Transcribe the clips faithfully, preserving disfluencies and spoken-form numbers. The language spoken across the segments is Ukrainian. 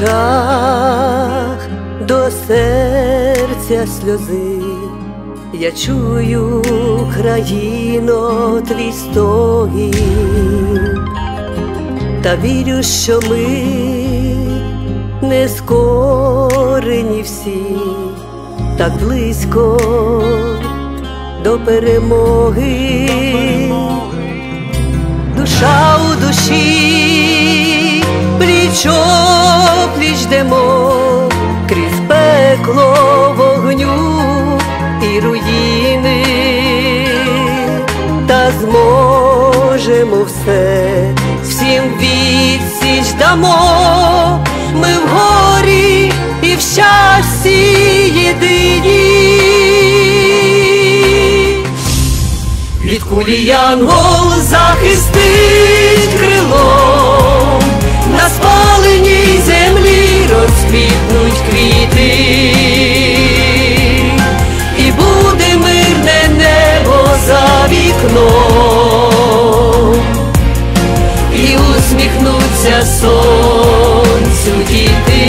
очах до серця сльози, я чую, країно, твій стогін, та вірю, що ми не скорені всі, так близько до перемоги. Душа у душі, пліч-о-пліч йдемо крізь пекло вогню і руїни, та зможемо все, всім відсіч дамо, ми в горі і в щасті єдині. Від кулі янгол захистить крилом, на спаленій землі розквітнуть квіти, і буде мирне небо за вікном, і усміхнуться сонцю діти.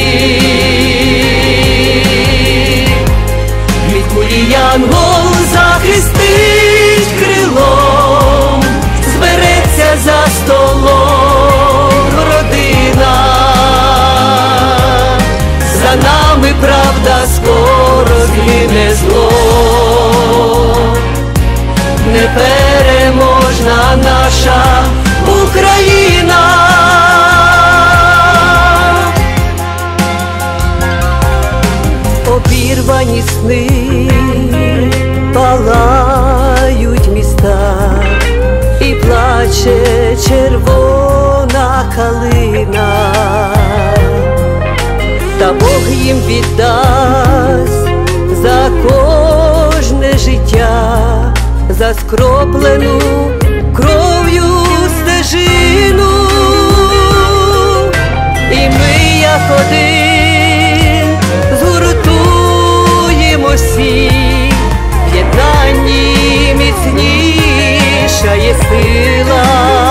Від кулі янгол захистить крилом, збереться за столом родина, за нами правда скоро згине зло, непереможна наша Україна. Обірвані сни палають міста, і плаче червона калина, та Бог їм віддасть за кожне життя, за скроплену кров'ю стежину. І ми, як один, згуртуємося, в єднанні міцніша є сила,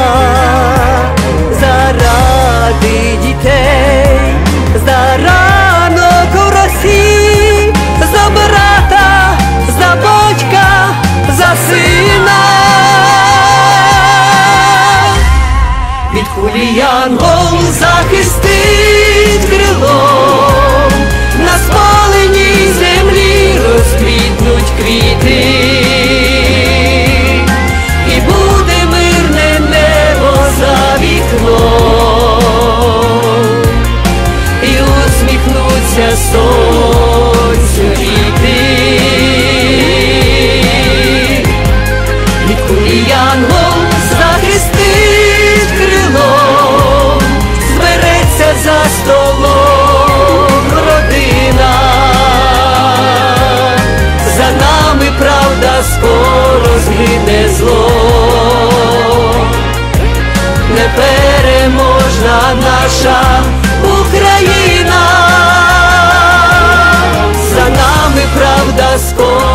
заради дітей, за ранок у росі, за брата, за батька, за сина. Від кулі янгол захистить крилом, на спаленій землі розквітнуть квіти, і буде мирне небо за вікном, і усміхнуться сонцю діти. Від кулі янгол захистить крилом, збереться за столом родина, за нами правда скоро згине зло, непереможна наша Україна, за нами правда скоро